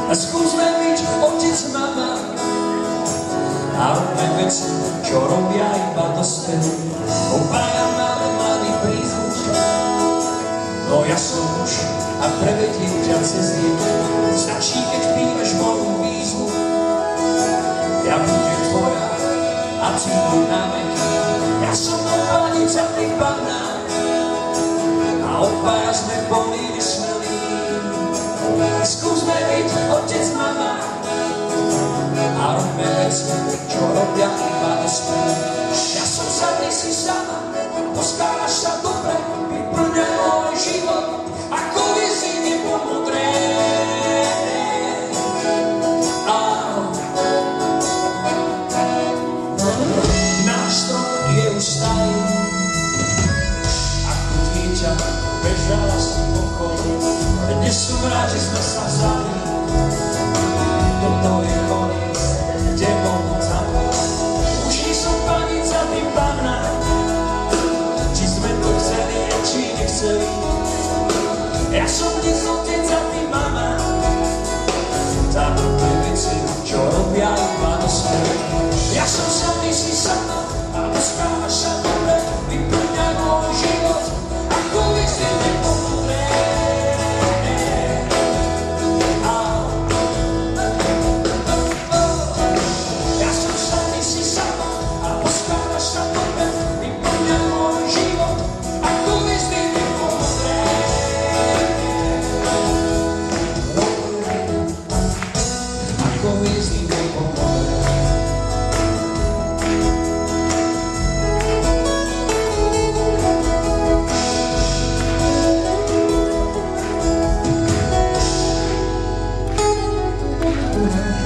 Skúsme byť otec, mama a robme veci, čo robia iba dospelí. Obaja máme mladý prízvuk, no ja som muž a prevediem ťa cez deň. Stačí, keď príjmeš moju výzvu, ja budem tvoja a ty môj na veky. Ja som do panica, ty panna a obaja sme plní vysmelí. Skúsme byť otec, mama a robme veci, čo robia iba dospelí. Ja som sa, ty si sama, postávaš sa dobre, vyplňaj môj život ako vizi nebo modré. Náš strom je už starý, ako dieťa bežala si pokoji. Dnes som rád, že sme sa vzali, toto je koniec, kde mohu zavolať. Už nie som panica, ty panna, či sme to chceli, či nechceli. Ja som dnes otec a ty mama, tak robme veci, čo robia iba dospelí. Ja som sa, ty si sama a postávaš sa dobre, vyplňaj môj život ako vizi nebo modré. Yeah.